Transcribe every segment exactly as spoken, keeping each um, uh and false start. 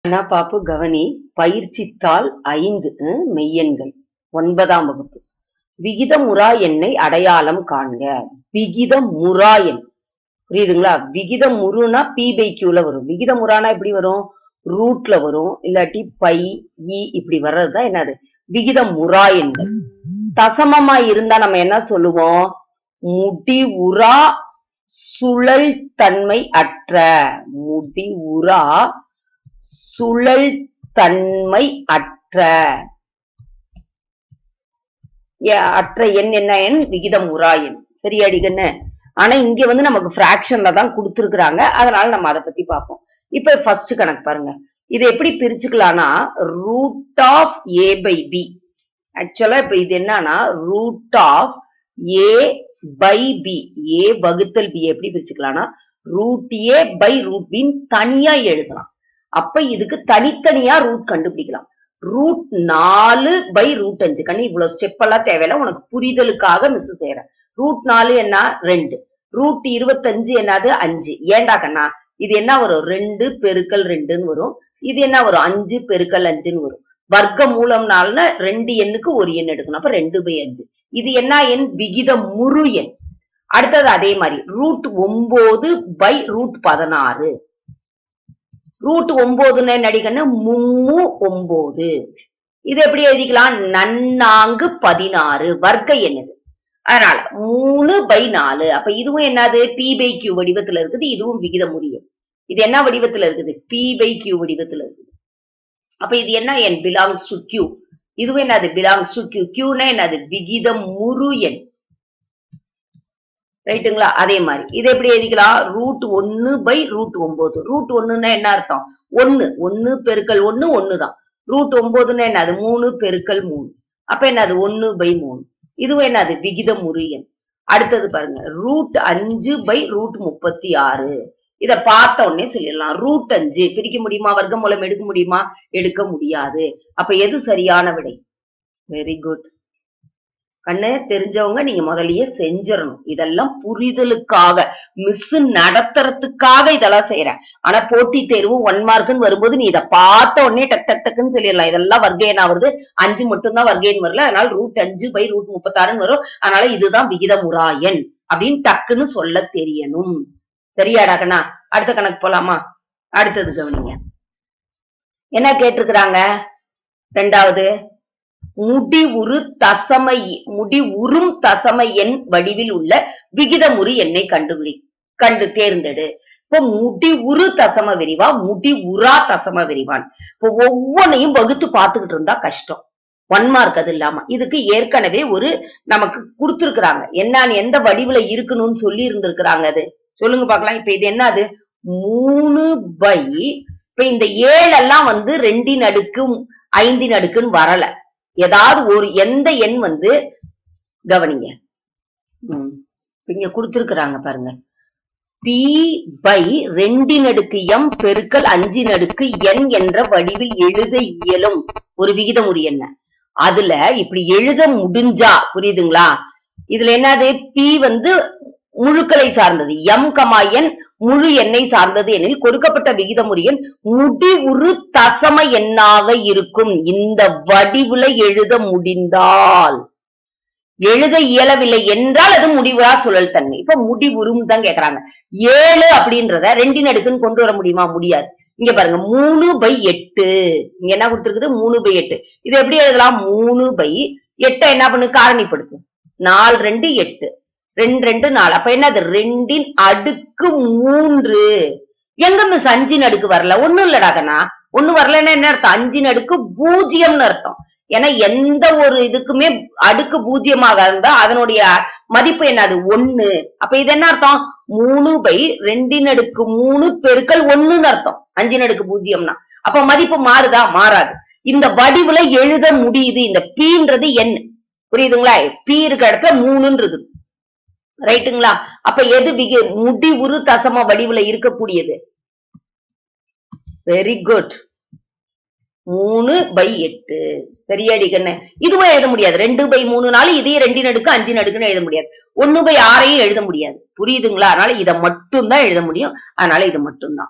அண்ணா பாப்பு கவனி பயிற்சித்தாள் ஐந்து மெய்யெண்கள் ஒன்பதாம் வகுப்பு விகிதமுறா எண்ணை அடையாளம் காண்க. விகிதமுறா எண் புரியுதுங்களா? விகிதமுறுனா பி பை கியூல வரும். விகிதமுறானா எப்படி வரும்? ரூட்ல வரும், இல்லாட்டி பை இ இப்படி வர்றதுதான் என்னது விகிதமுறா எண்கள். தசமமா இருந்தா நம்ம என்ன சொல்லுவோம்? முடிவுறா சுழல் தன்மை அற்ற. முடிவுறா சுழல் தன்மை அற்ற அற்ற எண் என்ன எண்? விகிதமுறா எண். சரியாடி கண்ணு? ஆனா இங்க வந்து நமக்கு பிராக்ஷன்ல தான் கொடுத்துருக்காங்க, அதனால நம்ம அதை பத்தி பார்ப்போம். இப்ப ஃபர்ஸ்ட் கணக்கு பாருங்க. இதை எப்படி பிரிச்சுக்கலாம்னா root of A by B. ஆக்சுவலா இப்ப இது என்னன்னா root of A by B. A வகுத்தல் பி எப்படி பிரிச்சுக்கலாம்னா root A by root B தனியா எழுதலாம். அப்ப இதுக்கு தனித்தனியா ரூட் கண்டுபிடிக்கலாம். ரூட் நாலு பை ரூட் அஞ்சு. கண்ணு இவ்வளவு ஸ்டெப் எல்லாம் தேவையில்ல, உனக்கு புரிதலுக்காக மிஸ் செய்யறேன். ரூட் நாலு என்ன? ரெண்டு. ரூட் இருபத்தஞ்சு என்னது? அஞ்சு. ஏண்டா கண்ணா இது என்ன வரும்? ரெண்டு பெருக்கல் ரெண்டுன்னு வரும். இது என்ன வரும்? அஞ்சு பெருக்கல் அஞ்சுன்னு வரும். வர்க்க மூலம்னால ரெண்டு எண்ணுக்கு ஒரு எண் எடுக்கணும். அப்ப ரெண்டு பை அஞ்சு. இது என்ன எண்? விகித முழு எண். அடுத்தது அதே மாதிரி ரூட் ஒன்பது பை ரூட் பதினாறு. ரூட் ஒன்பதுன்னு நடிகன்னு மும்மு ஒன்பது. இது எப்படி எழுதிக்கலாம்? நன்னாங்கு பதினாறு. வர்க்க எண்ணது. அதனால மூணு பை நாலு. அப்ப இதுவும் என்னது? பி பை கியூ வடிவத்துல இருக்குது. இதுவும் விகித முறியம். இது என்ன வடிவத்துல இருக்குது? பி பை கியூ வடிவத்துல இருக்குது. அப்ப இது என்ன எண்? Belongs to Q. இதுவும் என்னது? Belongs to Q. கியூனா என்னது? விகித முழு எண். ரைட்டுங்களா? அதே மாதிரி இது எப்படி எழுதிக்கலாம்? ரூட் ஒன்னு பை ரூட் ஒன்பது. ரூட் ஒண்ணுன்னா என்ன அர்த்தம்? ஒன்னு. ஒன்னு பெருக்கல் ஒன்னு ஒண்ணுதான். ரூட் ஒன்பதுன்னா என்னது? மூணு பெருக்கல் மூணு. அப்ப என்னது? ஒன்னு பை மூணு. இதுவும் என்னது? விகித முழு எண். அடுத்தது பாருங்க ரூட் அஞ்சு பை ரூட் முப்பத்தி ஆறு. இத பார்த்த உடனே சொல்லிடலாம். ரூட் அஞ்சு பிரிக்க முடியுமா? வர்க்க மூலம் எடுக்க முடியுமா? எடுக்க முடியாது. அப்ப எது சரியான விடை? வெரி குட் கண்ணு. தெரிஞ்சவங்க நீங்க முதல்லயே செஞ்சிடணும். இதெல்லாம் புரிதலுக்காக மிஸ் நடத்துறதுக்காக இதெல்லாம் செய்யறேன். ஆனா போட்டி தேர்வு ஒன் மார்க்னு வரும்போது நீ இதை பார்த்த உடனே டக் டக் டக்குன்னு சொல்லிடலாம். இதெல்லாம் வர்க்க எண்ணா வருது, அஞ்சு மட்டும் தான் வர்க்க எண் வரல, அதனால ரூட் அஞ்சு பை ரூட் முப்பத்தாறுன்னு வரும். அதனால இதுதான் விகிதமுறா எண் அப்படின்னு டக்குன்னு சொல்ல தெரியணும். சரியாடா கண்ணா? அடுத்த கணக்கு போலாமா? அடுத்தது கவனிங்க. என்ன கேட்டிருக்கிறாங்க? ரெண்டாவது முடிவுறு தசம முடிவுறும் தசம எண் வடிவில் உள்ள விகிதமுறு எண்ணை கண்டுபிடி கண்டு தேர்ந்தெடு. இப்ப முடிவுறு தசம விரிவா, முடிவுறா தசம விரிவான். இப்ப ஒவ்வொன்னையும் வகுத்து பார்த்துக்கிட்டு இருந்தா கஷ்டம். ஒன் மார்க் அது இல்லாம இதுக்கு ஏற்கனவே ஒரு நமக்கு கொடுத்திருக்கிறாங்க. என்னன்னு எந்த வடிவுல இருக்கணும்னு சொல்லி இருந்திருக்கிறாங்க. அது சொல்லுங்க பாக்கலாம். இப்ப இது என்னது? மூணு பை இப்ப இந்த ஏழெல்லாம் வந்து ரெண்டின் அடுக்கு ஐந்தின் அடுக்குன்னு வரல. ஏதாவது ஒரு எந்த எண் வந்து கவனிங்க. உம் இங்க கொடுத்திருக்கிறாங்க பாருங்க. பி பை ரெண்டின் அடுக்கு எம் பெருக்கல் அஞ்சின் அடுக்கு என் என்ற வடிவில் எழுத இயலும் ஒரு விகிதமுறு என்ன. அதுல இப்படி எழுத முடிஞ்சா புரியுதுங்களா? இதுல என்னது? பி வந்து முழுக்களை சார்ந்தது, எம் கமா என் முழு எண்ணை சார்ந்தது எனில் கொடுக்கப்பட்ட விகிதமுறு எண் முடிவுறு தசம எண்ணாக இருக்கும். இந்த வடிவுல எழுத முடிந்தால், எழுத இயலவில்லை என்றால் அது முடிவுறா சுழல் தன்மை. இப்ப முடிவுறும் தான் கேக்குறாங்க. ஏழு அப்படின்றத ரெண்டின் அடுக்குன்னு கொண்டு வர முடியுமா? முடியாது. இங்க பாருங்க மூணு பை எட்டு. இங்க என்ன கொடுத்திருக்குது? மூணு பை எட்டு. இது எப்படி எழுதலாம்? மூணு பை எட்டை என்ன பண்ணு? காரணிப்படுத்து. நாலு ரெண்டு எட்டு, ரெண்டு ரெண்டு நாலு. அப்ப என்னது? ரெண்டின் அடுக்கு மூன்று. எங்க மிஸ் அஞ்சின் அடுக்கு வரல? ஒண்ணும் இல்லடா கண்ணா. ஒண்ணு வரலன்னா என்ன அர்த்தம்? அஞ்சின் அடுக்கு பூஜ்ஜியம்னு அர்த்தம். ஏன்னா எந்த ஒரு இதுக்குமே அடுக்கு பூஜ்ஜியமாக இருந்தா அதனுடைய மதிப்பு என்னது? ஒண்ணு. அப்ப இது என்ன அர்த்தம்? மூணு பை ரெண்டின் அடுக்கு மூணு பெருக்கல் ஒண்ணுன்னு அர்த்தம். அஞ்சின் அடுக்கு பூஜ்ஜியம்னா அப்ப மதிப்பு மாறுதா? மாறாது. இந்த வடிவுல எழுத முடியுது. இந்த பீன்றது என்ன புரியுதுங்களா? பி இருக்க இடத்துல மூணுன்றது. ரைட்டுங்களா? அப்ப எது விக முடிவுறு தசம வடிவுல இருக்கக்கூடியது? Very good. மூணு பை எட்டு. சரியாடி கண்ணு? இதுவும் எழுத முடியாது. ரெண்டு பை மூணு நாலு இதையும் ரெண்டின் அடுக்கு அஞ்சின் அடுக்குன்னு எழுத முடியாது. ஒண்ணு பை ஆறையும் எழுத முடியாது. புரியுதுங்களா? அதனால இதை மட்டும் தான் எழுத முடியும். அதனால இது மட்டும்தான்.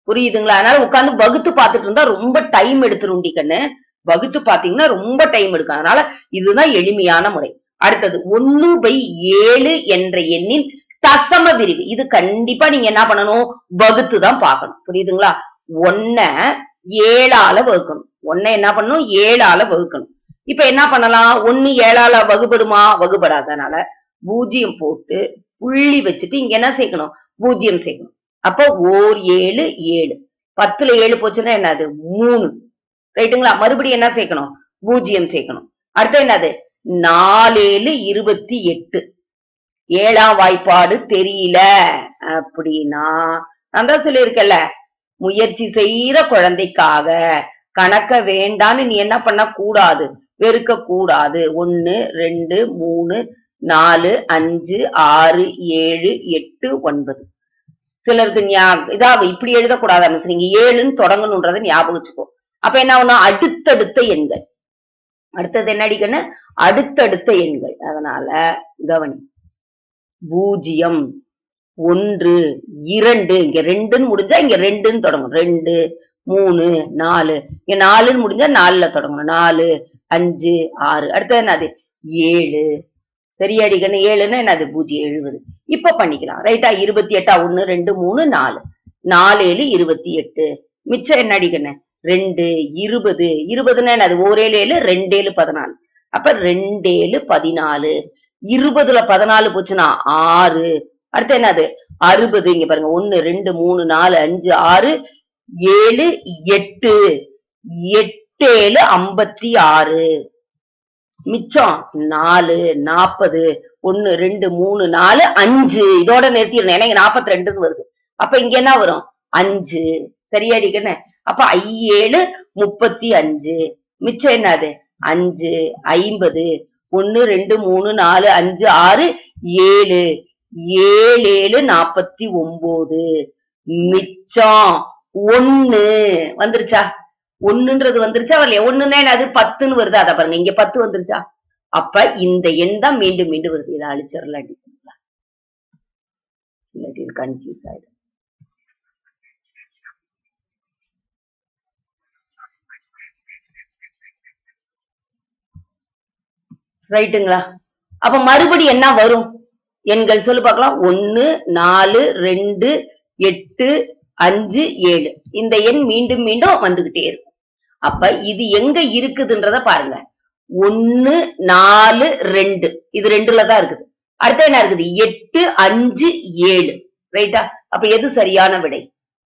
புரியுதுங்களா? அதனால உட்கார்ந்து வகுத்து பார்த்துட்டு இருந்தா ரொம்ப டைம் எடுத்துரும்டி கண்ணு. வகுத்து பாத்தீங்கன்னா ரொம்ப டைம் எடுக்கும். அதனால இதுதான் எளிமையான முறை. அடுத்தது ஒன்னு பை ஏழு என்ற எண்ணின் தசம விரிவு. இது கண்டிப்பா நீங்க என்ன பண்ணணும்? வகுத்து தான் பார்க்கணும். புரியுதுங்களா? ஒன்ன ஏழால வகுக்கணும். ஒன்ன என்ன பண்ணணும்? ஏழால வகுக்கணும். இப்ப என்ன பண்ணலாம்? ஒன்னு ஏழால வகுபடுமா? வகுபடாதனால பூஜ்ஜியம் போட்டு புள்ளி வச்சுட்டு இங்க என்ன சேர்க்கணும்? பூஜ்ஜியம் சேர்க்கணும். அப்ப ஓர் ஏழு ஏழு. பத்துல ஏழு போச்சுன்னா என்னது? மூணு. ரைட்டுங்களா? மறுபடியும் என்ன சேர்க்கணும்? பூஜ்ஜியம் சேர்க்கணும். அடுத்து என்னது? நாலேழு இருபத்தி எட்டு. ஏழாம் வாய்ப்பாடு தெரியல அப்படின்னா நான் தான் சொல்லியிருக்கேன்ல, முயற்சி செய்யற குழந்தைக்காக கணக்க வேண்டான்னு நீ என்ன பண்ண கூடாது? வெறுக்க கூடாது. ஒன்னு ரெண்டு மூணு நாலு அஞ்சு ஆறு ஏழு எட்டு ஒன்பது. சிலருக்கு இதா இப்படி எழுதக்கூடாது மிஸ், நீங்க ஏழுன்னு தொடங்கணும்ன்றதை ஞாபகம் வச்சுக்கோ. அப்ப என்ன ஒண்ணு? அடுத்தடுத்த எண்கள். அடுத்தது என்ன அடிக்கன்னு? அடுத்தடுத்த எண்கள். அதனால கவனி, பூஜ்ஜியம் ஒன்று இரண்டு, இங்க ரெண்டுன்னு முடிஞ்சா இங்க ரெண்டுன்னு தொடங்கணும். ரெண்டு மூணு நாலு, இங்க நாலுன்னு முடிஞ்சா நாலுல தொடங்கணும். நாலு அஞ்சு ஆறு. அடுத்தது என்னது? ஏழு. சரியாடிக்கன்னு? ஏழுன்னு என்னது? பூஜ்ஜியம் எழுபது. இப்ப பண்ணிக்கலாம். ரைட்டா? இருபத்தி எட்டா? ஒன்னு ரெண்டு மூணு நாலு. நாலு ஏழு இருபத்தி எட்டு. மிச்சம் என்ன அடிக்கண்ணு? ரெண்டு இருபது. இருபதுன்னா என்னது? ஓரேழு ஏழு ரெண்டேழு பதினாலு. அப்ப ரெண்டேழு பதினாலு. இருபதுல பதினாலு போச்சுன்னா ஆறு. அடுத்து என்னது? அறுபது. இங்க பாருங்க, ஒன்னு ரெண்டு மூணு நாலு அஞ்சு ஆறு ஏழு எட்டு. எட்டேழு ஐம்பத்தி ஆறு. மிச்சம் நாலு நாற்பது. ஒன்னு ரெண்டு மூணு நாலு அஞ்சு. இதோட நிறுத்திடணும். ஏன்னா நாற்பத்தி ரெண்டுன்னு வருது. அப்ப இங்க என்ன வரும்? அஞ்சு. சரியாடிக்கண்ணே? அப்ப ஐஏழு முப்பத்தி அஞ்சு. மிச்சம் என்னது? அஞ்சு ஐம்பது. ஒன்னு ரெண்டு மூணு நாலு அஞ்சு ஆறு ஏழு. ஏழு ஏழு நாற்பத்தி ஒன்பது. மிச்சம் ஒன்னு வந்துருச்சா? ஒண்ணுன்றது வந்துருச்சா? வரலையா? ஒண்ணுன்னா என்னது? பத்துன்னு வருது. அத பாருங்க, இங்க பத்து வந்துருச்சா? அப்ப இந்த எண் தான் மீண்டும் மீண்டும் வருது. இதை அழிச்சிடலாம். இல்லாட்டி இது கன்ஃபியூஸ் ஆயிடும். ரைட்டுங்களா? அப்ப மறுபடி என்ன வரும்? எண்கள் சொல்லு பார்க்கலாம். ஒன்னு நாலு ரெண்டு எட்டு அஞ்சு ஏழு. இந்த எண் மீண்டும் மீண்டும் வந்துகிட்டே இருக்கும். அப்ப இது எங்க இருக்குதுன்றத பாருங்க. ஒன்னு நாலு ரெண்டு, இது ரெண்டுல தான் இருக்குது. அடுத்து என்ன இருக்குது? எட்டு அஞ்சு ஏழு. ரைட்டா? அப்ப எது சரியான விடை?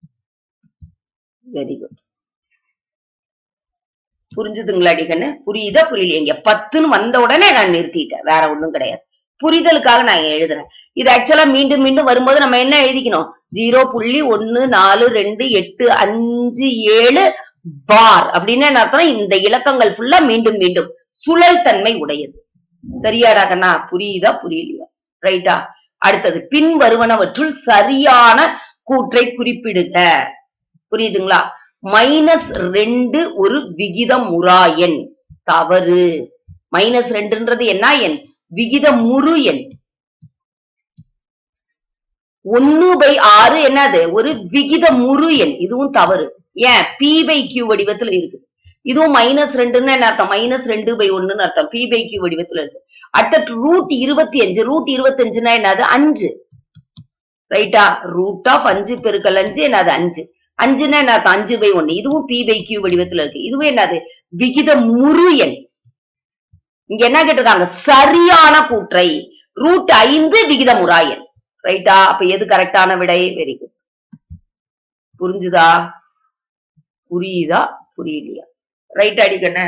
Very good. புரிஞ்சுதுங்களா அடிக்கண்ணு? புரியுதா புரியலையா? இங்க பத்துன்னு வந்த உடனே நான் நிறுத்திட்டேன். வேற ஒண்ணும் கிடையாது. புரிதலுக்காக நான் எழுதுறேன். இது ஆக்சுவலா மீண்டும் மீண்டும் வரும்போது நம்ம என்ன எழுதிக்கணும்? ஜீரோ புள்ளி ஒன்னு நாலு ரெண்டு எட்டு அஞ்சு ஏழு பார் அப்படின்னு என்ன அர்த்தம்? இந்த இலக்கங்கள் ஃபுல்லா மீண்டும் மீண்டும் சுழல் தன்மை உடையது. சரியாடா கண்ணா? புரியுதா புரியலையா? ரைட்டா? அடுத்தது பின் வருவனவற்றுள் சரியான கூற்றை குறிப்பிடுங்க. புரியுதுங்களா? மைனஸ் ரெண்டு ஒரு விகிதமுறா எண். தவறு. மைனஸ் ரெண்டுன்றது என்ன எண்? விகிதமுறு எண். ஒன்னு பை ஆறு என்னது? ஒரு விகிதமுறு எண். இதுவும் தவறு. ஏன்? பி பை கியூ வடிவத்துல இருக்கு. இதுவும் மைனஸ் ரெண்டுன்னு என்ன அர்த்தம்? மைனஸ் ரெண்டு பை ஒண்ணுன்னு அர்த்தம். பி பை கியூ வடிவத்துல இருக்கு. அடுத்த ரூட் இருபத்தி அஞ்சு. ரூட் இருபத்தி அஞ்சுன்னா என்னது? அஞ்சு. ரைட்டா? ரூட் ஆஃப் அஞ்சு பெருக்கல் அஞ்சு என்னது? அஞ்சு. அஞ்சுன்னா என்ன அர்த்தம்? அஞ்சு பை ஒண்ணு. இதுவும் பி பை கியூ வடிவத்துல இருக்கு. இதுவும் என்னது? விகிதமுறு எண். இங்க என்ன கேட்டிருக்காங்க? சரியான கூற்றை. ரூட் ஐந்து விகிதமுறா எண். ரைட்டா? அப்ப எது கரெக்டான விடை? Very good. புரிஞ்சுதா? புரியுதா புரியலையா? ரைட் அடிக்கண்ண?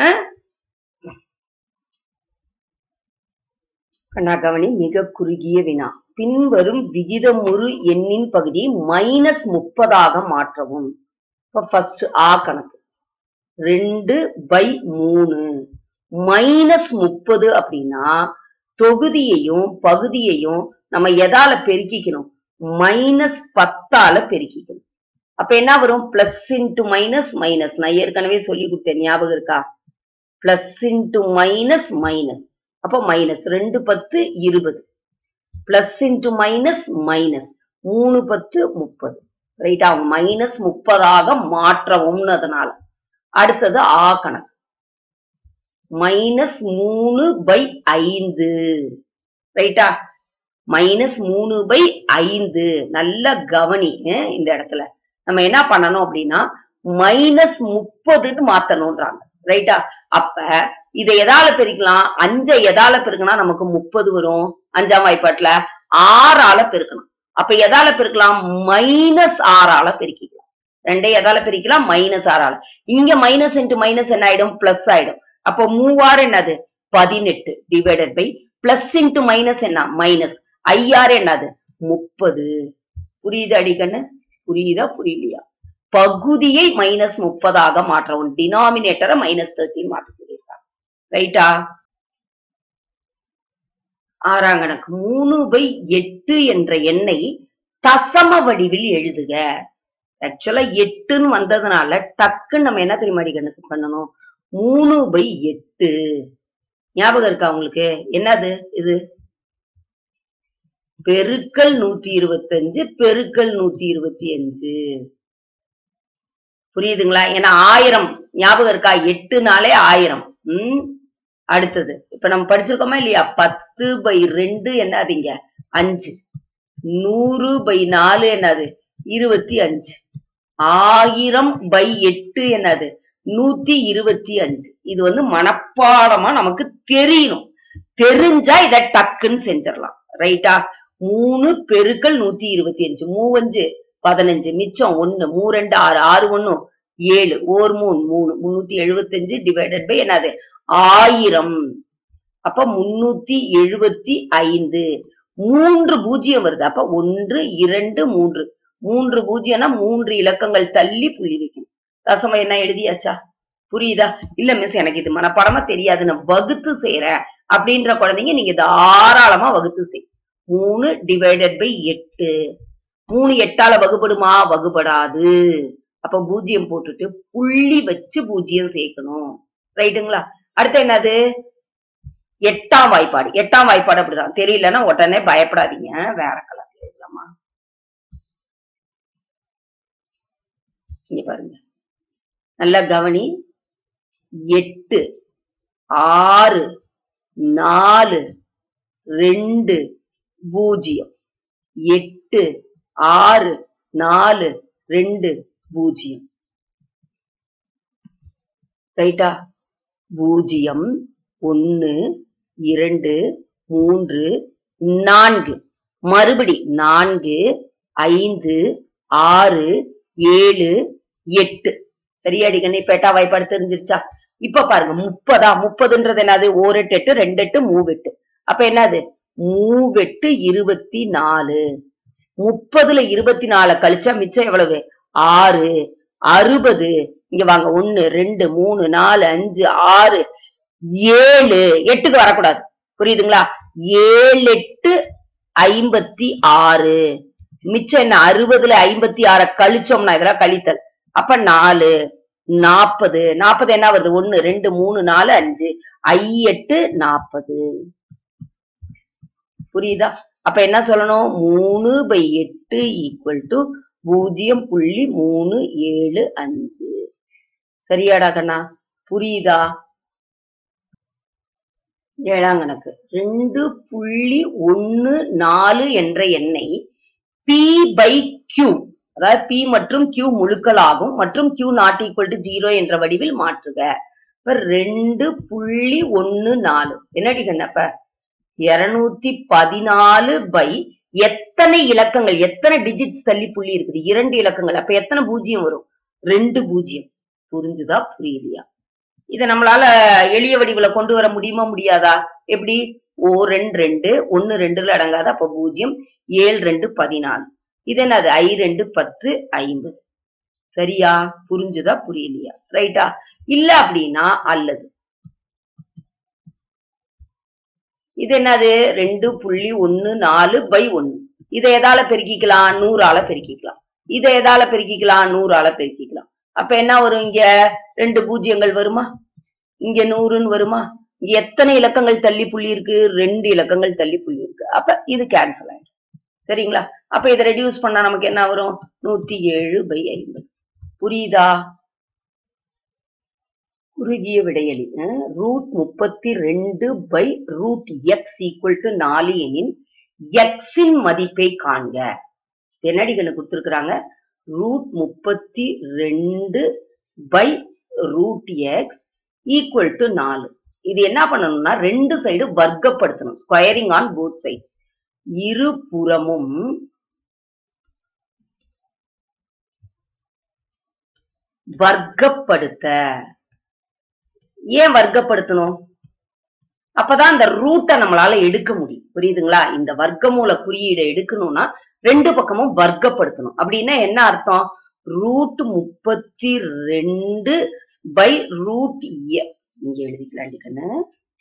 கண்ணா கவனி, மிக குறுகிய வினா. பின்வரும் விகிதமுறு எண்ணின் பகுதியை மைனஸ் முப்பதாக மாற்றவும். ஃபர்ஸ்ட் ஆ கணக்கு. ரெண்டு பை மூணு மைனஸ் முப்பது அப்படின்னா தொகுதியையும் பகுதியையும் நம்ம எதால பெருக்கிக்கணும்? மைனஸ் பத்தால பெருக்கிக்கணும். அப்ப என்ன வரும்? Plus into minus minus. நான் ஏற்கனவே சொல்லி கொடுத்தேன், ஞாபகம் இருக்கா? Plus into minus minus. அப்ப மைனஸ். ரெண்டு பத்து இருபது. Plus into minus minus. மூணு பத்து முப்பது. ரைட்டா, மைனஸ் முப்பதாக மாற்றவும். அதனால அடுத்தது ஆ கணக்கு மைனஸ் மூணு பை ஐந்து. ரைட்டா, மைனஸ் மூணு பை ஐந்து. நல்ல கவனி, இந்த இடத்துல நம்ம என்ன பண்ணணும் அப்படின்னா மைனஸ் முப்பதுன்னு மாத்தணும்ன்றாங்க. ரைட்டா, அப்ப இதை எதால பெருக்கலாம்? அஞ்சை எதால பெருக்கினா நமக்கு முப்பது வரும்? அஞ்சாம் வாய்ப்பாட்டுல ஆறால பெருக்கணும். அப்ப எதால பெருக்கலாம்? மைனஸ் ஆறால பெருக்கிக்கலாம். ரெண்டை எதால பெருக்கலாம்? மைனஸ் ஆறால. இங்க மைனஸ் இன்டு மைனஸ் என்ன ஆயிடும்? பிளஸ் ஆயிடும். அப்போ மூவாறு என்னது? பதினெட்டு divided by plus into minus என்ன? மைனஸ். ஐயாறு என்னது? முப்பது. புரியுது அடிக்கண்ணு? புரியுதா புரியலையா? பகுதியை மைனஸ் முப்பதாக மாற்றவும். டினாமினேட்டரை மைனஸ் தேர்ட்டின் மாற்ற சொல்லியிருக்காங்க. ரைட்டா, ஆறாம் கணக்கு மூணு பை எட்டு என்ற எண்ணை தசம வடிவில் எழுதுக. ஆக்சுவலா எட்டுன்னு வந்ததுனால டக்குன்னு நம்ம என்ன தெரியுமா அடிக்கணுக்கு பண்ணணும்? மூணு பை எட்டு. ஞாபகம் இருக்கா உங்களுக்கு? என்னது இது? பெருக்கல் நூத்தி இருபத்தி அஞ்சு பெருக்கல் நூத்தி இருபத்தி அஞ்சு. புரியுதுங்களா? ஏன்னா ஆயிரம் ஞாபகம் இருக்கா? எட்டுனாலே ஆயிரம். உம் அடுத்தது இப்ப நம்ம படிச்சிருக்கோமா இல்லையா? பத்து பை ரெண்டு என்னதுங்க? அஞ்சு. நூறு பை நாலு என்னது? இருபத்தி அஞ்சு. ஆயிரம் பை எட்டு என்னது? நூத்தி இருபத்தி அஞ்சு. இது வந்து மனப்பாடமா நமக்கு தெரியணும். தெரிஞ்சா இத டக்குன்னு செஞ்சிடலாம். ரைட்டா, மூணு பெருக்கல் நூத்தி இருபத்தி அஞ்சு. மூவஞ்சு பதினஞ்சு, மிச்சம் ஒண்ணு. மூ ரெண்டு ஆறு, ஆறு ஒண்ணு ஏழு, ஓர் மூணு மூணு. முன்னூத்தி எழுபத்தி அஞ்சு டிவைடட் பை என்னது? ஆயிரம். அப்ப முன்னூத்தி எழுபத்தி ஐந்து. மூன்று பூஜ்ஜியம் வருது. அப்ப ஒன்று இரண்டு மூன்று. மூன்று பூஜ்ஜியம்னா மூன்று இலக்கங்கள் தள்ளி புள்ளி வைக்கணும். தசமம் என்ன எழுதியாச்சா? புரியுதா? இல்ல மிஸ் எனக்கு இது மனப்பாடமா தெரியாது, நான் வகுத்து செய்யறேன் அப்படின்ற குழந்தைங்க நீங்க தாராளமா வகுத்து செய். மூணு டிவைடட் பை எட்டு. மூணு எட்டால வகுப்படுமா? வகுப்படாது. அப்ப பூஜ்ஜியம் போட்டுட்டு புள்ளி வச்சு பூஜ்ஜியம் சேர்க்கணும். ரைட்டுங்களா? அடுத்து என்னது? எட்டாம் வாய்ப்பாடு. எட்டாம் வாய்ப்பாடு அப்படிதான். தெரியலன்னா உடனே பயப்படாதீங்க, வேற கலர்ல எழுதலாமா? இங்க பாருங்க, நல்ல கவனி. எட்டு ஆறு நாலு ரெண்டு பூஜ்ஜியம். எட்டு ஆறு நாலு ரெண்டு பூஜ்ஜியம். ரைட்டா, பூஜ்ஜியம் ஒன்னு இரண்டு மூன்று நான்கு. மறுபடி நான்கு ஐந்து ஆறு ஏழு எட்டு. சரியாடிக்கண்ணே? இப்ப எட்டா வாய்ப்பாடு தெரிஞ்சிருச்சா? இப்ப பாருங்க, முப்பதா? முப்பதுன்றது என்னது? ஓர் எட்டு எட்டு ரெண்டு எட்டு மூவெட்டு. அப்ப என்னது? மூவெட்டு இருபத்தி நாலு. முப்பதுல இருபத்தி நாலு கழிச்சா மிச்சம் எவ்வளவு? ஆறு. அறுபது. இங்க வாங்க, ஒன்னு ரெண்டு மூணு நாலு அஞ்சு ஆறு ஏழு. எட்டுக்கு வரக்கூடாது. புரியுதுங்களா? ஏழு எட்டு ஐம்பத்தி ஆறு. மிச்சம் என்ன? அறுபதுல ஐம்பத்தி ஆறு கழிச்சோம்னா இதெல்லாம் கழித்தல். அப்ப நாலு. நாற்பது. நாற்பது என்ன வருது? ஒன்னு ரெண்டு மூணு நாலு அஞ்சு. ஐ எட்டு நாற்பது. புரியுதா? அப்ப என்ன சொல்லணும்? மூணு பை எட்டு ஈக்குவல் டு பூஜ்ஜியம் புள்ளி மூணு ஏழு அஞ்சு. சரியாடா கண்ணா? புரியுதா? ஏழாம் கணக்கு ரெண்டு புள்ளி ஒன்னு நாலு என்ற எண்ணை பி பை கியூ, அதாவது பி மற்றும் கியூ முழுக்கள் ஆகும் மற்றும் Q not equal to zero என்ற வடிவில் மாற்றுக. இப்ப ரெண்டு புள்ளி ஒன்னு நாலு என்னடி கண்ணப்ப? இருநூத்தி பதினாலு பை எத்தனை இலக்கங்கள், எத்தனை டிஜிட்ஸ் தள்ளி புள்ளி இருக்குது? இரண்டு இலக்கங்கள். அப்ப எத்தனை பூஜ்ஜியம் வரும்? ரெண்டு பூஜ்ஜியம். புரிஞ்சுதா புரியலையா? இதை நம்மளால எளிய வடிவுல கொண்டு வர முடியுமா முடியாதா? எப்படி? ஓ ரெண்டு ரெண்டு ஒன்னு ரெண்டுல அடங்காது. அப்ப பூஜ்ஜியம். ஏழு ரெண்டு பதினாலு. இது என்னது? ஐ ரெண்டு பத்து ஐம்பது. சரியா? புரிஞ்சுதா புரியலையா? ரைட்டா? இல்ல அப்படின்னா அல்லது இது என்னது? ரெண்டு புள்ளி ஒன்னு நாலு பை ஒன்னு. இதை எதால பெருக்கிக்கலாம்? நூறால பெருக்கிக்கலாம். இதை எதால பெருக்கிக்கலாம்? நூறால பெருக்கிக்கலாம். அப்ப என்ன வரும்? இங்க ரெண்டு பூஜ்ஜியங்கள் வருமா? இங்க நூறுன்னு வருமா? இங்க எத்தனை இலக்கங்கள் தள்ளி புள்ளி இருக்கு? ரெண்டு இலக்கங்கள் தள்ளி புள்ளி இருக்கு. அப்ப இது கேன்சல் ஆயிடும். சரிங்களா? அப்ப இதை ரெடியூஸ் பண்ணா நமக்கு என்ன வரும்? நூத்தி ஏழு பை ஐம்பது. புரியுதா? குறுகிய விடையளி ரூட் முப்பத்தி ரெண்டு by root X equal to நாலு எனின் எக்ஸின் மதிப்பை காண்க. என்னடிகளை கொடுத்திருக்கிறாங்க? ரூட் முப்பத்தி ரெண்டு by root X equal to நாலு. இது என்ன பண்ணணும்னா ரெண்டு சைடு வர்க்கப்படுத்தணும். Squaring on both sides. இரு புறமும் வர்க்கப்படுத்த. ஏன் வர்க்கப்படுத்தணும்? அப்பதான் அந்த ரூட்டை நம்மளால எடுக்க முடியும். புரியுதுங்களா? இந்த வர்க்கமூல குறியீடை எடுக்கணும்னா ரெண்டு பக்கமும் வர்க்கப்படுத்தணும். அப்படின்னா என்ன அர்த்தம்? ரூட் முப்பத்தி ரெண்டு பை ரூட் இங்க எழுதிக்கலாம்.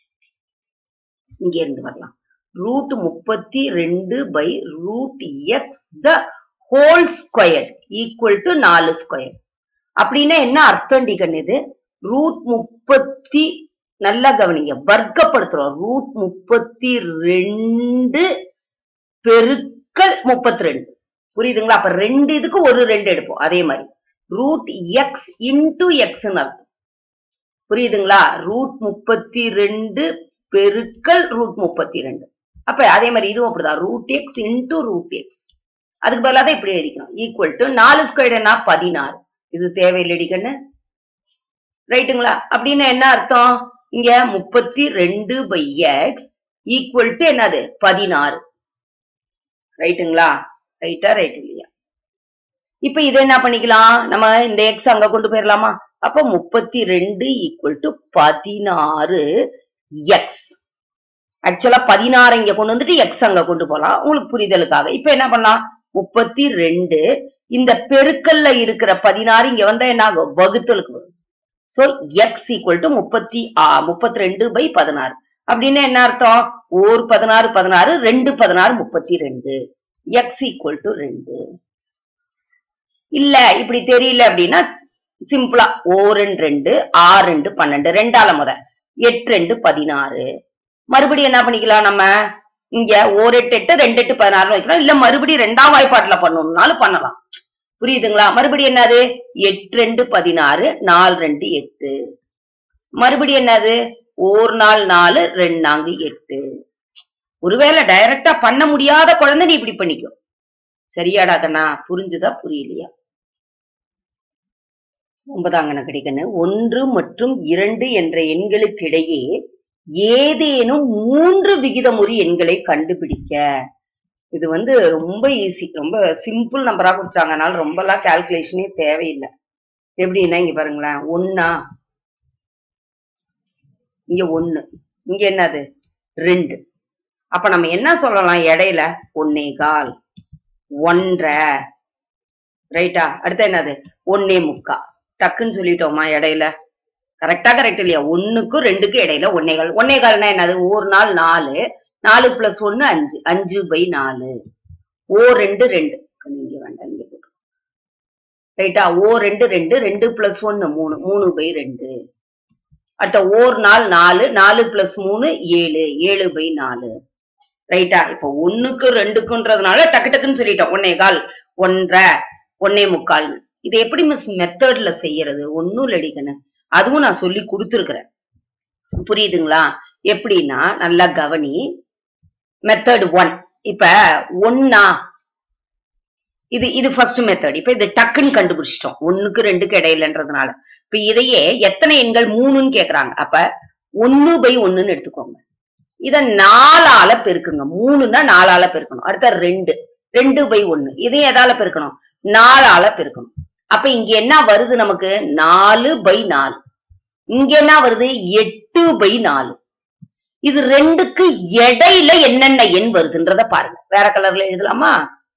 இங்க இருந்து வரலாம். ரூட் முப்பத்தி ரெண்டு by root X the whole square equal to நாலு ஸ்கொயர். அப்படின்னா என்ன அர்த்தம் டிகன்? இது ரூட் முப்பத்தி நல்லா கவனிங்க, வர்க்கப்படுத்துறோம். ரூட் முப்பத்தி ரெண்டு பெருக்கல் முப்பத்தி ரெண்டு. புரியுதுங்களா? அப்ப ரெண்டு இதுக்கு ஒரு ரெண்டு எடுப்போம். அதே மாதிரி ரூட் எக்ஸ் இன்டு எக்ஸ் அர்த்தம். புரியுதுங்களா? ரூட் முப்பத்தி ரெண்டு பெருக்கல் ரூட் முப்பத்தி ரெண்டு. அப்ப அதே மாதிரி இதுவும் அப்படிதான். Root X into root X. அதுக்கு பதிலாக தான் இப்படி எழுதிக்கணும். ஈக்குவல் டு நாலு ஸ்கொயர்னா பதினாறு. இது தேவையில்லைடிக்கன்னு. ரைட்டுங்களா? அப்படின்னா என்ன அர்த்தம்? இங்க முப்பத்தி ரெண்டு பை எக்ஸ் ஈக்குவல் டு என்னது? பதினாறு. ரைட்டுங்களா? ரைட்டா? ரைட் இல்லையா? இப்ப இதை என்ன பண்ணிக்கலாம்? நம்ம இந்த எக்ஸ் அங்க கொண்டு போயிடலாமா? அப்ப முப்பத்தி ரெண்டு ஈக்குவல் டு பதினாறு எக்ஸ். ஆக்சுவலா பதினாறு இங்க கொண்டு வந்துட்டு எக்ஸ் அங்க கொண்டு போலாம், உங்களுக்கு புரிதலுக்காக. இப்ப என்ன பண்ணலாம்? முப்பத்தி ரெண்டு இந்த பெருக்கல்ல இருக்கிற பதினாறு இங்க வந்தா என்ன ஆகும்? வகுத்தலுக்கு வரும். சோ எக்ஸ் ஈக்குவல் டு முப்பத்தி முப்பத்தி ரெண்டு பை பதினாறு. அப்படின்னு என்ன அர்த்தம்? ஓர் பதினாறு பதினாறு, ரெண்டு பதினாறு முப்பத்தி ரெண்டு. எக்ஸ் ஈக்குவல் டு ரெண்டு. இல்ல இப்படி தெரியல அப்படின்னா சிம்பிளா ஓர் ரெண்டு, ஆறு ரெண்டு பன்னெண்டு, ரெண்டால முத எட்டு ரெண்டு பதினாறு. மறுபடியும் என்ன பண்ணிக்கலாம்? நம்ம இங்க ஓர் எட்டு எட்டு ரெண்டு எட்டு பதினாறு வைக்கலாம். இல்ல மறுபடியும் ரெண்டாம் வாய்ப்பாட்டுல பண்ணணும்னாலும் பண்ணலாம். புரியுதுங்களா? மறுபடியும் என்னது? எட்டு ரெண்டு பதினாறு, நாலு ரெண்டு எட்டு. மறுபடியும் என்னது? ஓர் நாள் நாலு, ரெண்டு நான்கு எட்டு. ஒருவேளை டைரக்டா பண்ண முடியாத குழந்தை நீ இப்படி பண்ணிக்கும். சரியாடா கண்ணா? புரிஞ்சுதா புரியலையா? ஒன்பதாங்கன கிடைக்கணும். ஒன்று மற்றும் இரண்டு என்ற எண்களுக்கு இடையே ஏதேனும் மூன்று விகிதமுறி எண்களை கண்டுபிடிக்க. இது வந்து ரொம்ப ஈஸி, ரொம்ப சிம்பிள் நம்பரா கொடுத்தாங்க. அதனால ரொம்ப எல்லாம் கால்குலேஷனே தேவையில்லை. எப்படின்னா இங்க பாருங்களேன். ஒன்னா இங்க ஒண்ணு, இங்க என்னது? ரெண்டு. அப்ப நம்ம என்ன சொல்லலாம்? இடையில ஒன்னே கால், ஒன்றரை. ரைட்டா? அடுத்த என்னது? ஒன்னே முக்கா. டக்குன்னு சொல்லிட்டோமா? இடையில கரெக்டா? கரெக்ட் இல்லையா? ஒண்ணுக்கும் ரெண்டுக்கும் இடையில ஒன்னே கால். ஒன்னே கால்னா என்னது? ஒரு நாள் நாலு, நாலு பிளஸ் ஒன்னு அஞ்சு, அஞ்சு பை நாலு. ஓ ரெண்டு ரெண்டு, இங்க வேண்டாம் இங்க போட்டு. ரைட்டா? ஓ ரெண்டு ரெண்டு, ரெண்டு பிளஸ் ஒன்னு மூணு, மூணு பை ரெண்டு. அடுத்த ஓர் நாள் நாலு, நாலு பிளஸ் மூணு ஏழு, ஏழு பை நாலு. ரைட்டா? இப்ப ஒண்ணுக்கு ரெண்டுக்குன்றதுனால டக்கு டக்குன்னு சொல்லிட்டோம். ஒன்னே கால், ஒன்றரை, ஒன்னே முக்கால். இது எப்படி மிஸ் மெத்தட்ல செய்யறது? ஒன்னும் இல்லடிக்கணும். அதுவும் நான் சொல்லி கொடுத்துருக்கிறேன். புரியுதுங்களா? எப்படின்னா நல்லா கவனி. Method one. இப்ப ஒன்னா இது இது ஃபர்ஸ்ட் மெத்தட். இப்ப இது டக்குன்னு கண்டுபிடிச்சிட்டோம். ஒண்ணுக்கு ரெண்டுக்கு இடையிலன்றதுனால. இப்ப இதையே எத்தனை எண்கள்? மூணுன்னு கேக்குறாங்க. அப்ப ஒன்னு பை ஒண்ணுன்னு எடுத்துக்கோங்க. இத நாலால பெருக்குங்க. மூணுன்னா நாலால பெருக்கணும். அடுத்த ரெண்டு, ரெண்டு பை ஒண்ணு. இதையும் எதால பெருக்கணும்? நாலால பெருக்கணும். அப்ப இங்க என்ன வருது நமக்கு? நாலு பை நாலு. இங்க என்ன வருது? எட்டு பை நாலு. இது ரெண்டுக்கு இடையில என்னென்ன எண் வருதுன்றத பாருங்க. வேற கலர்ல எழுதலாமா?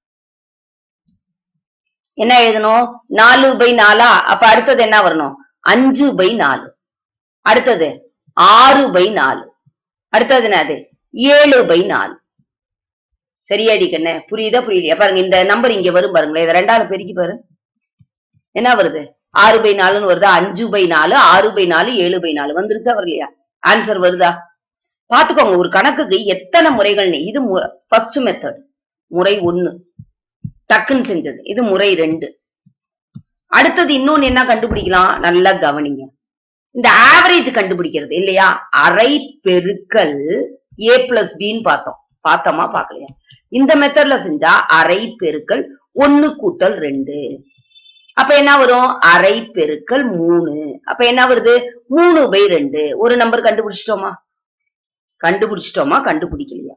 என்ன எழுதணும்? நாலு பை நாலா? அப்ப அடுத்தது என்ன வரணும்? அஞ்சு பை நாலு. அடுத்தது ஆறு பை நாலு. அடுத்தது என்னது? ஏழு பை நாலு. சரியாடி கண்ணு? புரியுதா புரியலையா? பாருங்க இந்த நம்பர் இங்க வரும் பாருங்களேன். இதை ரெண்டாவது பெருக்கி பாரு. என்ன வருது? ஆறு பை நாலுன்னு வருதா? அஞ்சு பை நாலு, ஆறு பை நாலு, ஏழு பை நாலு. வந்துருச்சா வரலையா? ஆன்சர் வருதா? பாத்துக்கோங்க ஒரு கணக்குக்கு எத்தனை முறைகள்னு. இது ஃபர்ஸ்ட் மெத்தட். முறை ஒண்ணு டக்குன்னு செஞ்சது. இது முறை ரெண்டு. அடுத்தது இன்னொன்னு என்ன கண்டுபிடிக்கலாம், நல்லா கவனிங்க. இந்த ஆவரேஜ் கண்டுபிடிக்கிறது இல்லையா, அரை பெருக்கல் ஏ பிளஸ் பின்னு பார்த்தோம். பார்த்தோமா பார்க்கலையா? இந்த மெத்தட்ல செஞ்சா அரை பெருக்கல் ஒன்னு கூட்டல் ரெண்டு. அப்ப என்ன வரும், அரை பெருக்கல் மூணு. அப்ப என்ன வருது, மூணு பை ரெண்டு. ஒரு நம்பர் கண்டுபிடிச்சிட்டோமா கண்டுபிடிச்சிட்டோமா கண்டுபிடிக்கலையா?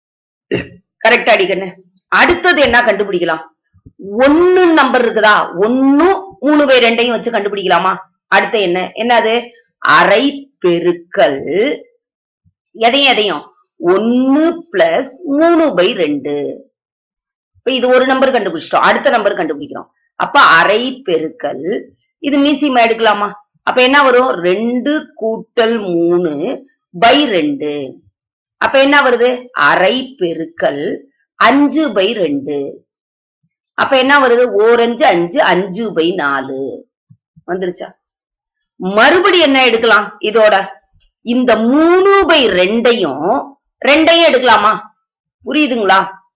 கரெக்டா அடிக்கண்ணு. அடுத்தது என்ன கண்டுபிடிக்கலாம், ஒன்னு நம்பர் இருக்குதா, ஒன்னு மூணு பை ரெண்டையும் வச்சு கண்டுபிடிக்கலாமா? அடுத்த என்ன என்னது, அரை பெருக்கல் எதையும் எதையும் ஒன்னு பிளஸ் மூணு பை ரெண்டு. இப்ப இது ஒரு நம்பர் கண்டுபிடிச்சிட்டோம். அடுத்த நம்பர் கண்டுபிடிக்கிறோம். அப்ப அரை பெருக்கல் இது மீசியமா எடுக்கலாமா? அப்ப என்ன வரும், ரெண்டு கூட்டல் மூணு பை ரெண்டு. அப்ப என்ன வருது, அரை பெருக்கல் அஞ்சு பை ரெண்டு. அப்ப என்ன வருது, ஓரஞ்சு அஞ்சு, அஞ்சு பை நாலு வந்துருச்சா? மறுபடி என்ன எடுக்கலாம், இதோட இந்த மூணு பை ரெண்டையும் ரெண்டையும் எடுக்கலாமா? புரியுதுங்களா?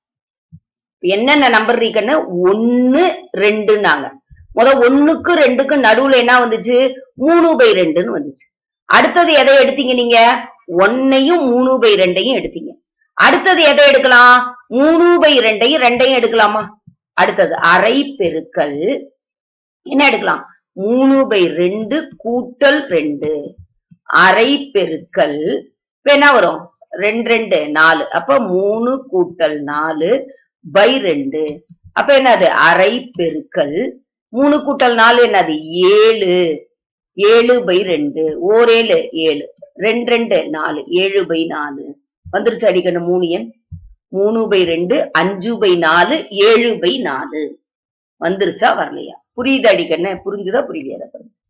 என்னென்ன நம்பர் இருக்குன்னு ஒன்னு ரெண்டுன்னாங்க. முத ஒண்ணுக்கு ரெண்டுக்கு நடுவுல என்ன வந்துச்சு, மூணு பை ரெண்டுன்னு வந்துச்சு. அடுத்தது எதை எடுத்தீங்க நீங்க, ஒன்னையும் மூணு பை ரெண்டையும் எடுத்தீங்க. அடுத்தது எதை எடுக்கலாம், மூணு பை ரெண்டையும் ரெண்டையும் எடுக்கலாமா? அடுத்தது அரை பெருக்கல் என்ன எடுக்கலாம், மூணு பை ரெண்டு கூட்டல் ரெண்டு. அரை பெருக்கல் இப்ப என்ன வரும், ரெண்டு ரெண்டு நாலு. அப்ப மூணு கூட்டல் நாலு பை ரெண்டு. அப்ப என்னது, அரை பெருக்கல் மூணு கூட்டல் நாலு என்னது, ஏழு. ஏழு பை ரெண்டு. ஓர் ஏழு ஏழு, ரெண்டு ரெண்டு நாலு, ஏழு பை நாலு வந்துருச்சு. அடிக்கணும் மூணு எண். மூணு பை ரெண்டு, அஞ்சு பை நாலு, ஏழு பை நாலு வந்துருச்சா வரலையா? புரியுது அடிக்கண்ணு? புரிஞ்சுதா புரியலையா?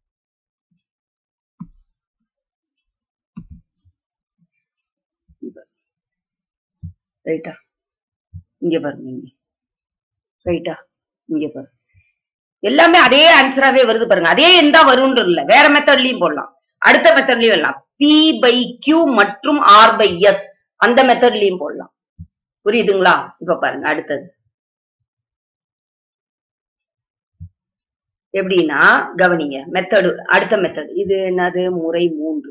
ரைட்டா? இங்க பாருங்க, இங்க ரைட்டா, இங்க பாருங்க. எல்லாமே அதே ஆன்சராவே வருது பாருங்க. அதே எந்த வரும்ன்றது இல்ல, வேற மெத்தட்லயும் போடலாம், அடுத்த மெத்தட்லயும் வரலாம். பி பை கியூ மற்றும் ஆர் பை எஸ் அந்த மெத்தட்லயும் போடலாம். புரியுதுங்களா? இப்ப பாருங்க அடுத்தது எப்படின்னா கவனிங்க. மெத்தடு அடுத்த மெத்தட் இது என்னது, முறை மூன்று.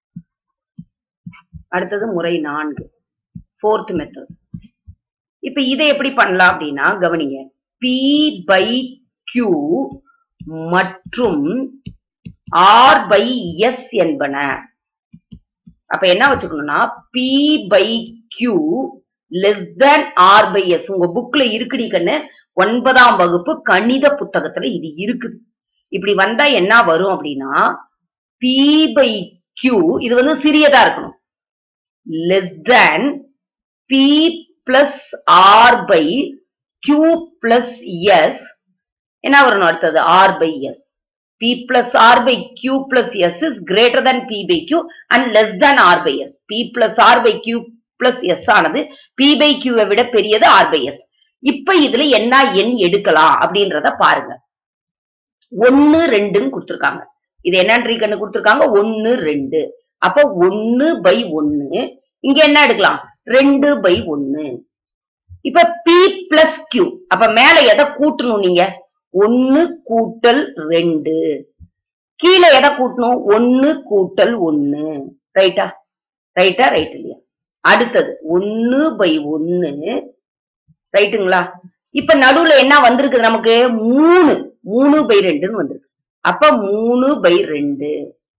அடுத்தது முறை நான்கு, ஃபோர்த் மெத்தட். இப்ப இதை எப்படி பண்ணலாம் அப்படின்னா கவனிங்க. பி பை கியூ மற்றும் ஆர் பை எஸ் என்பன. அப்ப என்ன வச்சுக்கணும்னா, P by Q less than R by S. உங்க புக்ல இருக்குடி கண்ணு, ஒன்பதாம் வகுப்பு கணித புத்தகத்துல இது இருக்குது. இப்படி வந்தா என்ன வரும் அப்படின்னா, பி பை கியூ இது வந்து சிறியதா இருக்கணும், less than P plus R by Q plus S. என்ன வரணும் அடுத்தது, R by S. P plus R by Q plus S is greater than P by Q and less than R by S. P plus R by Q plus S ஆனது P by Q விட பெரியது R by S. இப்ப இதுல என்ன எண் எடுக்கலாம் அப்படின்றத பாருங்க. ஒன்னு ரெண்டுன்னு கொடுத்திருக்காங்க. இது என்னன்றீ கண்ணு கொடுத்திருக்காங்க, ஒன்னு ரெண்டு. அப்ப ஒன்னு பை ஒன்னு. இங்க என்ன எடுக்கலாம், ரெண்டு பை ஒன்னு. இப்ப P plus Q. அப்ப மேல எதை கூட்டணும் நீங்க, ஒன்னு கூட்டல் ரெண்டு. கீழே எதை கூட்டணும், ஒன்னு கூட்டல் ஒன்னு. ரைட்டா? ரைட்டா ரைட் இல்லையா? அடுத்தது ஒன்னு பை ஒன்னு. ரைட்டுங்களா? இப்ப நடுவுல என்ன வந்திருக்கு நமக்கு, மூணு. மூணு பை ரெண்டுன்னு வந்திருக்கு. அப்ப மூணு பை ரெண்டு.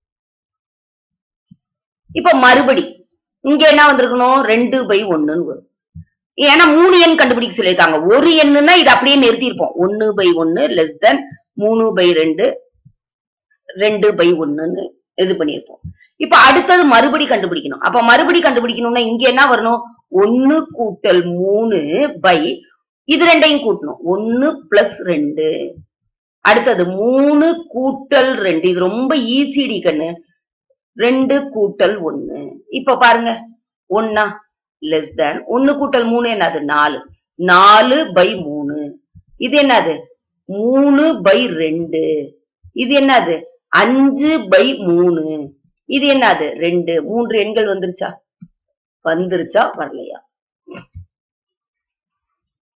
இப்ப மறுபடி இங்க என்ன வந்திருக்கணும், ரெண்டு பை ஒண்ணுன்னு வரும். ஏன்னா மூணு எண் கண்டுபிடிக்க சொல்லியிருக்காங்க. ஒரு எண்ணுன்னா இது அப்படியே நிறுத்திருப்போம். ஒன்னு பை ஒன்னு லெஸ் தென் மூணு பை ரெண்டு, ரெண்டு பை ஒண்ணுன்னு இது பண்ணிருப்போம். இப்ப அடுத்தது மறுபடி கண்டுபிடிக்கணும். அப்ப மறுபடி கண்டுபிடிக்கணும்னா இங்க என்ன வரணும், ஒன்னு கூட்டல் மூணு பை இது ரெண்டையும் கூட்டணும், ஒன்னு பிளஸ் ரெண்டு. அடுத்தது மூணு கூட்டல் ரெண்டு. இது ரொம்ப ஈஸிடி கண்ணு, ரெண்டு கூட்டல் ஒன்னு. இப்ப பாருங்க, ஒன்னா லெஸ் தேன் ஒன்னு கூட்டல் மூணு என்னது, நாலு. நாலு பை மூணு. இது என்னது, மூணு பை ரெண்டு. இது என்னது, அஞ்சு பை மூணு. இது என்னது, ரெண்டு. மூன்று எண்கள் வந்துருச்சா வந்துருச்சா வரலையா?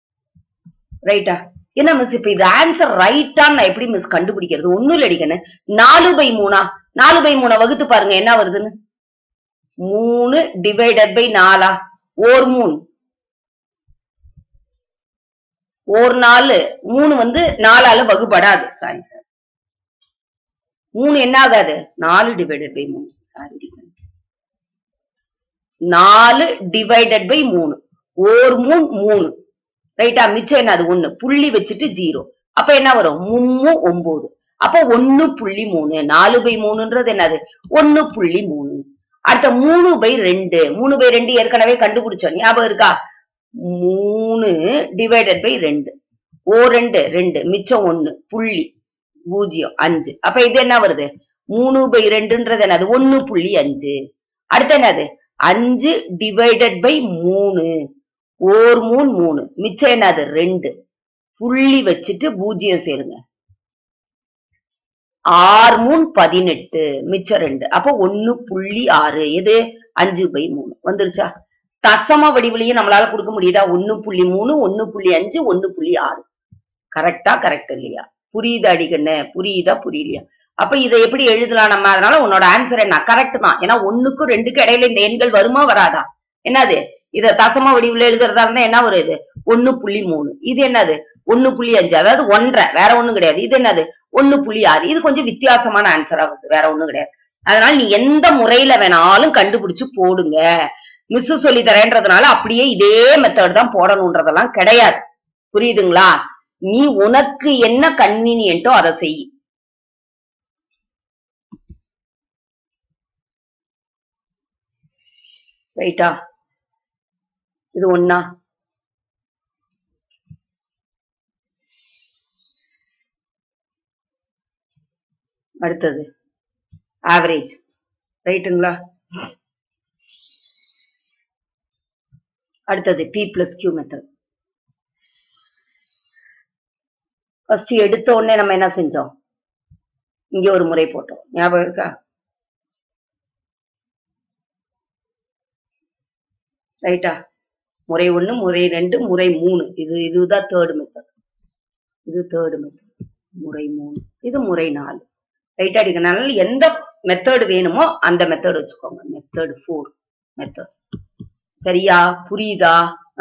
ரைட்டா? என்ன மிஸ் இப்ப இது ஆன்சர் ரைட்டான்னு நான் எப்படி மிஸ் கண்டுபிடிக்கிறது? ஒண்ணும் இல்ல அடிக்கணும். நாலு பை மூணா நாலு பை மூணை வகுத்து பாருங்க என்ன வருதுன்னு. மூணு டிவைடட் பை நாலா ஓர் மூணு ஒரு நாலு மூணு வந்து நாலால வகுப்படாது. சாரி சார், மூணு என்ன ஆகாது? நாலு டிவைடட் பை மூணு. சாரி, நாலு டிவைடட் பை மூணு ஓர் மூணு மூணு. ரைட்டா? மிச்சம் என்ன? அது ஒண்ணு புள்ளி வச்சுட்டு ஜீரோ. அப்ப என்ன வரும்? மூணு ஒன்பது. அப்ப ஒன்னு புள்ளி மூணு. நாலு பை மூணுன்றது என்னது? ஒன்னு புள்ளி மூணு. அடுத்த மூணு பை ரெண்டு. மூணு பை ரெண்டு ஏற்கனவே கண்டுபிடிச்சோம், ஞாபகம் இருக்கா? மூணு டிவைடட் பை ரெண்டு. ஓ ரெண்டு ரெண்டு, மிச்சம் ஒண்ணு புள்ளி பூஜ்ஜியம் அஞ்சு. அப்ப இது என்ன வருது? மூணு பை ரெண்டுன்றது என்னது? ஒன்னு புள்ளி அஞ்சு. அடுத்து என்னது? அஞ்சு டிவைடட் பை மூணு. ஓர் மூணு மூணு, மிச்சம் என்னது? ரெண்டு புள்ளி வச்சுட்டு பூஜ்ஜியம் சேருங்க. ஆறு மூணு பதினெட்டு, மிச்சம் ரெண்டு. அப்ப ஒன்னு புள்ளி ஆறு. எது? அஞ்சு பை மூணு வந்துருச்சா? தசம வடிவிலையும் நம்மளால கொடுக்க முடியுதா? ஒன்னு புள்ளி மூணு, ஒன்னு புள்ளி அஞ்சு, ஒன்னு புள்ளி ஆறு. கரெக்டா? கரெக்ட் இல்லையா? புரியுதா அடிக்கண்ணு? புரியுதா புரியலையா? அப்ப இதை எப்படி எழுதலாம் நம்ம? அதனால உன்னோட ஆன்சர் என்ன? கரெக்ட் தான். ஏன்னா ஒண்ணுக்கும் ரெண்டுக்கும் இடையில இந்த எண்கள் வருமா வராதா? என்னது? இத தசம வடிவுல எழுதுறதா இருந்தா என்ன வருது? ஒன்னு புள்ளி மூணு. இது என்னது? ஒன்னு புள்ளி அஞ்சு. அதாவது ஒன்றரை, வேற ஒண்ணும் கிடையாது. இது என்னது? ஒன்னு புள்ளி ஆறு. இது கொஞ்சம் வித்தியாசமான ஆன்சரா வருது, வேற ஒண்ணும் கிடையாது. அதனால நீ எந்த முறையில வேணாலும் கண்டுபிடிச்சு போடுங்க. மிஸ் சொல்லி தரேன்றதுனால அப்படியே இதே மெத்தட் தான் போடணும்ன்றதெல்லாம் கிடையாது. புரியுதுங்களா? நீ உனக்கு என்ன கன்வீனியன்ட்டோ அதை செய். ரைட்டா? இது ஒண்ணா? அடுத்தது ஆவரேஜ். ரைட்டுங்களா? அடுத்தது P plus Q method. First எடுத்த உடனே நம்ம என்ன செஞ்சோம்? இங்க ஒரு முறை போட்டோம், ஞாபகம் இருக்கா? ரைட்டா? முறை ஒண்ணு, முறை ரெண்டு, முறை மூணு. இது இதுதான் தேர்ட் மெத்தட். இது தேர்ட் மெத்தட். முறை மூணு, இது முறை நாலு. ரைட்டா? அடிக்கனால எந்த மெத்தட் வேணுமோ அந்த மெத்தட் வச்சுக்கோங்க. Method four method. சரியா? புரியுதா?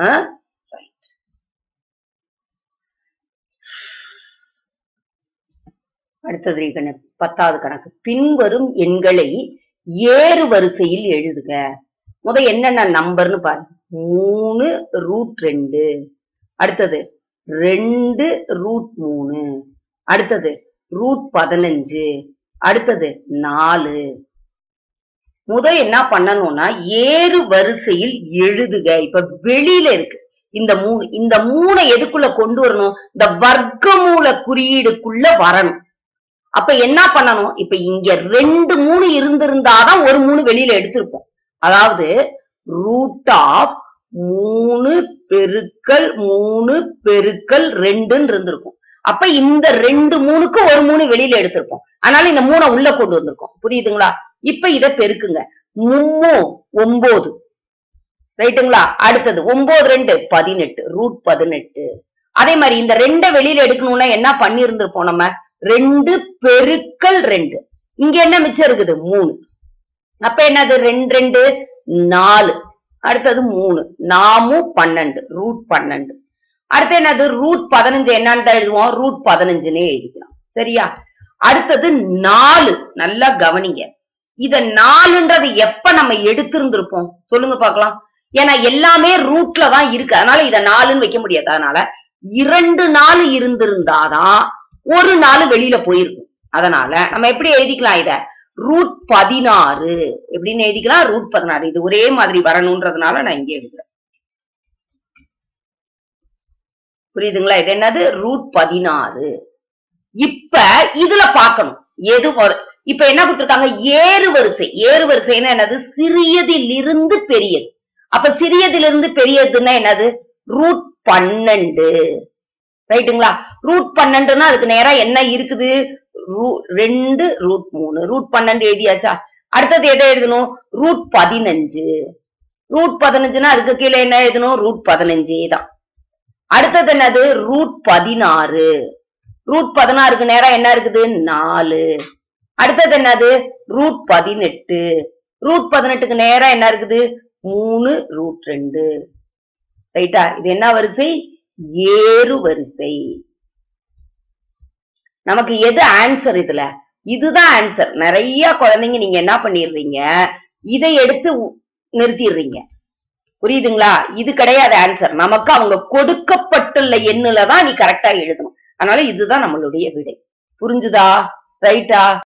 அடுத்தது கணக்கு, பத்தாவது கணக்கு. பின்வரும் எண்களை ஏறு வரிசையில் எழுதுக. முத என்னென்ன நம்பர்னு பாருங்க. மூணு ரூட் ரெண்டு. அடுத்தது ரெண்டு ரூட் மூணு. அடுத்தது ரூட் பதினஞ்சு. அடுத்தது நாலு. முத என்ன பண்ணணும்னா ஏறு வரிசையில் எழுதுக. இப்ப வெளியில இருக்கு இந்த மூணு. இந்த மூணை எதுக்குள்ள கொண்டு வரணும்? இந்த வர்க்கமூல குறியீடுக்குள்ள வரணும். அப்ப என்ன பண்ணணும்? இப்ப இங்க ரெண்டு மூணு இருந்திருந்தாதான் ஒரு மூணு வெளியில எடுத்திருப்போம். அதாவது ரூட் ஆஃப் மூணு பெருக்கல் மூணு பெருக்கல் ரெண்டுன்னு இருந்திருக்கும். அப்ப இந்த ரெண்டு மூணுக்கு ஒரு மூணு வெளியில எடுத்திருப்போம். அதனால இந்த மூணை உள்ள கொண்டு வந்திருக்கோம். புரியுதுங்களா? இப்ப இத பெருக்குங்க. மூணு ஒன்பது. ரைட்டுங்களா? அடுத்தது ஒன்பது ரெண்டு பதினெட்டு. ரூட் பதினெட்டு. அதே மாதிரி இந்த ரெண்டை வெளியில எடுக்கணும்னா என்ன பண்ணி இருந்திருப்போம்? நம்ம ரெண்டு பெருக்கல் ரெண்டு. இங்க என்ன மிச்சம் இருக்குது? மூணு. அப்ப என்னது? ரெண்டு ரெண்டு நாலு. அடுத்தது மூணு நாமும் பன்னெண்டு. ரூட் பன்னெண்டு. அடுத்து என்னது? ரூட் பதினஞ்சு. என்னன்னு எழுதுவோம்? ரூட் பதினஞ்சுன்னே எழுதிக்கலாம். சரியா? அடுத்தது நாலு. நல்லா கவனிங்க. இத நாலுன்றது எப்ப நம்ம எடுத்திருந்திருப்போம் சொல்லுங்க பாக்கலாம். ஏன்னா எல்லாமே ரூட்ல தான் இருக்கு. அதனால இத நாலுன்னு வைக்க முடியாது. அதனால இரண்டு நாலு இருந்திருந்தாதான் ஒரு நாலு வெளியில போயிருக்கும். அதனால நம்ம எப்படி எழுதிக்கலாம்? இத ரூட் பதினாறு எப்படின்னு எழுதிக்கலாம். ரூட் பதினாறு. இது ஒரே மாதிரி வரணும்ன்றதுனால நான் இங்க எழுதுறேன். புரியுதுங்களா? இது என்னது? ரூட் பதினாறு. இப்ப இதுல பார்க்கணும் எது. இப்ப என்ன கொடுத்திருக்காங்க? ஏறு வரிசை. ஏறு வரிசைன்னா என்னது? சிறியதிலிருந்து பெரியது. அப்ப சிறியதிலிருந்து பெரியதுன்னா என்னது? ரூட் பன்னெண்டு. ரைட்டுங்களா? ரூட் பன்னெண்டுன்னா அதுக்கு நேரா என்ன இருக்குது? ரெண்டு ரூட் மூணு. ரூட் பன்னெண்டு எழுதியாச்சா? அடுத்தது எதை எழுதணும்? ரூட் பதினஞ்சு. ரூட் பதினஞ்சுன்னா அதுக்கு கீழே என்ன எழுதணும்? ரூட் பதினஞ்சே தான். அடுத்தது என்னது ரூட் பதினாறு. ரூட் பதினாறுக்கு நேரா என்ன இருக்குது நாலு. அடுத்தது என்னது ரூட் பதினெட்டு. ரூட் பதினெட்டுக்கு நேரா என்ன இருக்குது மூணு ரூட் ரெண்டு. ரைட்டா? இது என்ன வரிசை ஏறு வரிசை. நமக்கு எது ஆன்சர் இதுல? இதுதான் ஆன்சர். நிறைய குழந்தைங்க நீங்க என்ன பண்ணிடுறீங்க இதை எடுத்து நிறுத்திடுறீங்க. புரியுதுங்களா? இது கிடையாது ஆன்சர். நமக்கு அவங்க கொடுக்கப்பட்டுள்ள எண்ணுல தான் நீ கரெக்டா எழுதணும். அதனால இதுதான் நம்மளுடைய விடை. புரிஞ்சுதா? ரைட்டா?